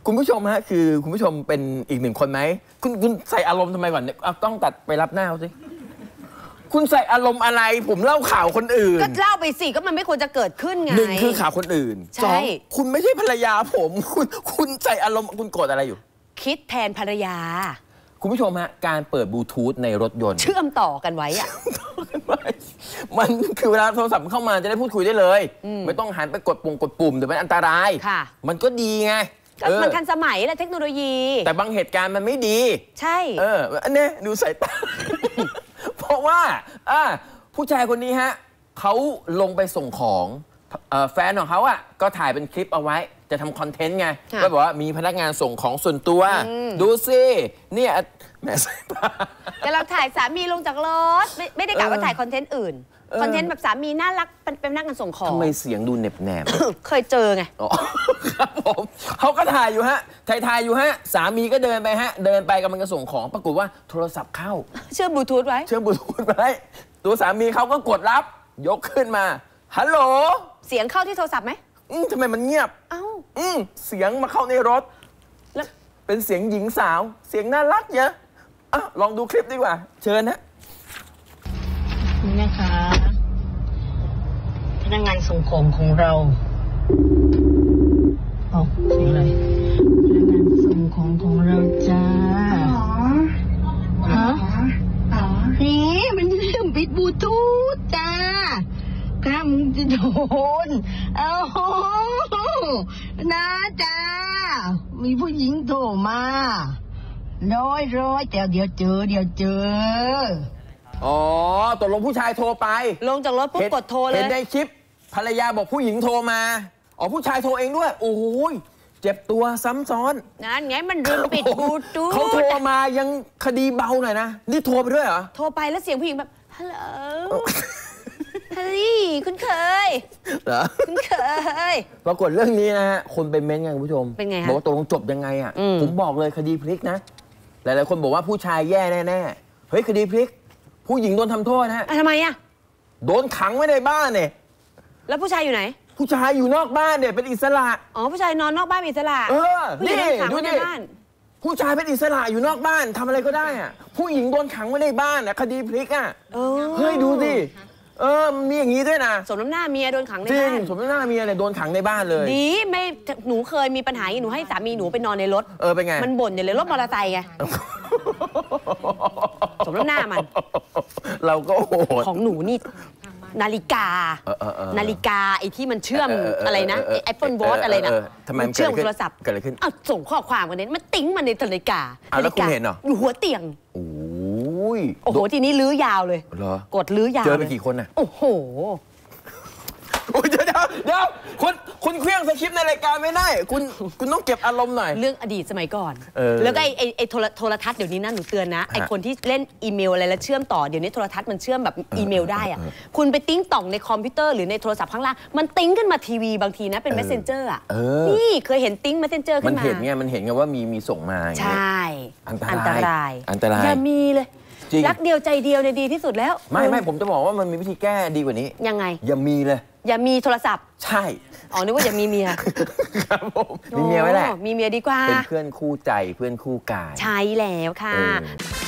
คุณผู้ชมฮะคือคุณผู้ชมเป็นอีกหนึ่งคนไหมคุณใส่อารมณ์ทำไมก่อนเอากล้องตัดไปรับหน้าเขาสิคุณใส่อารมณ์อะไรผมเล่าข่าวคนอื่นก็เล่าไปสิก็มันไม่ควรจะเกิดขึ้นไง 1คือข่าวคนอื่น2คุณไม่ใช่ภรรยาผมคุณใส่อารมณ์คุณโกรธอะไรอยู่คิดแทนภรรยาคุณผู้ชมฮะการเปิดบลูทูธในรถยนต์เชื่อมต่อกันไว้อะมันคือเวลาโทรศัพท์เข้ามาจะได้พูดคุยได้เลยไม่ต้องหันไปกดปุ่มเดี๋ยวมันอันตรายมันก็ดีไงมันทันสมัยแหละเทคโนโลยีแต่บางเหตุการณ์มันไม่ดีใช่อันนี้ดูสายตา เพราะว่าผู้ชายคนนี้ฮะเขาลงไปส่งของแฟนของเขาก็ถ่ายเป็นคลิปเอาไว้จะทำคอนเทนต์ไงก็บอกว่ามีพนักงานส่งของส่วนตัวดูสิเนี่ยแม่สายตากำลังถ่ายสามีลงจากรถไม่ได้กะว่าถ่ายคอนเทนต์อื่นคอนเทนต์แบบสามีน่ารักเป็นพนักงานส่งของทำไมเสียงดูแนบเคยเจอไงครับผมเขาก็ถ่ายอยู่ฮะถ่ายอยู่ฮะสามีก็เดินไปฮะเดินไปกำลังจะส่งของปรากฏว่าโทรศัพท์เข้าเชื่อมบลูทูธไว้ตัวสามีเขาก็กดรับยกขึ้นมาฮัลโหลเสียงเข้าที่โทรศัพท์ไหมทำไมมันเงียบเสียงมาเข้าในรถแล้วเป็นเสียงหญิงสาวเสียงน่ารักเยอะลองดูคลิปดีกว่าเชิญฮะนี่นะคะพนักงานส่งของของเราเสียงอะไรพนักงานส่งของเราจ้านี่มันเรื่องปิดบลูทูธจ้าข้ามึงจะโดนนะจ้ามีผู้หญิงโทรมาร้อยแต่เดี๋ยวเจอตกลงผู้ชายโทรไปลงจากรถปุ๊บกดโทรเลยเห็นในคลิปภรรยาบอกผู้หญิงโทรมาผู้ชายโทรเองด้วยโอ้ยเจ็บตัวซ้ำซ้อนนั่นไงมันลืมปิดบลูทูธเขาโทรมายังคดีเบาหน่อยนะนี่โทรไปด้วยเหรอโทรไปแล้วเสียงผู้หญิงแบบฮัลโหลเฮ้ยคุณเคยเหรอคุณเคยปรากฏเรื่องนี้นะฮะคนไปเม้นต์ไงคุณผู้ชมเป็นไงบอกว่าตกลงจบยังไงผมบอกเลยคดีพลิกนะหลายๆคนบอกว่าผู้ชายแย่แน่ๆเฮ้ยคดีพลิกผู้หญิงโดนทำโทษฮะทำไมโดนขังไว้ในบ้านเนี่ยแล้วผู้ชายอยู่ไหนผู้ชายอยู่นอกบ้านเนี่ยเป็นอิสระผู้ชายนอนนอกบ้านเป็นอิสระนี่ดูดิผู้ชายเป็นอิสระอยู่นอกบ้านทำอะไรก็ได้ผู้หญิงโดนขังไว้ในบ้านคดีพลิกเฮ้ยดูสิมีอย่างนี้ด้วยนะสมน้ำหน้าเมียโดนขังในบ้านจริงสมน้ำหน้าเมียเนี่ยโดนขังในบ้านเลยดีไม่หนูเคยมีปัญหาหนูให้สามีหนูไปนอนในรถเป็นไงมันบ่นอย่างเลยรถมอเตอร์ไซค์ไงสมน้ำหน้ามันเราก็โหดของหนูนี่นาฬิกาไอ้ที่มันเชื่อมอะไรนะไอโฟนวอทอะไรนะมันเชื่อมโทรศัพท์เกิดอะไรขึ้นส่งข้อความกันเนี่ยมันติ้งมันในนาฬิกาแล้วคุณเห็นเหรออยู่หัวเตียงโอ้โหทีนี้ลื้อยาวเลยกดลื้อยาวเจอไปกี่คนโอ้โหเดี๋ยวคุณเครื่องสคริปต์ในรายการไม่ได้คุณต้องเก็บอารมณ์หน่อยเรื่องอดีตสมัยก่อนแล้วก็ไอโทรทัศน์เดี๋ยวนี้นะหนูเตือนนะไอคนที่เล่นอีเมลอะไรแล้วเชื่อมต่อเดี๋ยวนี้โทรทัศน์มันเชื่อมแบบอีเมลได้คุณไปติ้งต่องในคอมพิวเตอร์หรือในโทรศัพท์ข้างล่างมันติ้งขึ้นมาทีวีบางทีนะเป็น messenger นี่เคยเห็นติ้ง messenger ขึ้นมามันเห็นไงว่ามีส่งมาใช่อันตรายอย่ามีเลยรักเดียวใจเดียวในดีที่สุดแล้วไม่ผมจะบอกว่ามันมีวิธีแก้ดีกว่านี้ยังไงอย่ามีเลยอย่ามีโทรศัพท์ใช่นึกว่าอย่ามีเมียครับผมมีเมียไว้แหละมีเมียดีกว่าเป็นเพื่อนคู่ใจเพื่อนคู่กายใช่แล้วค่ะ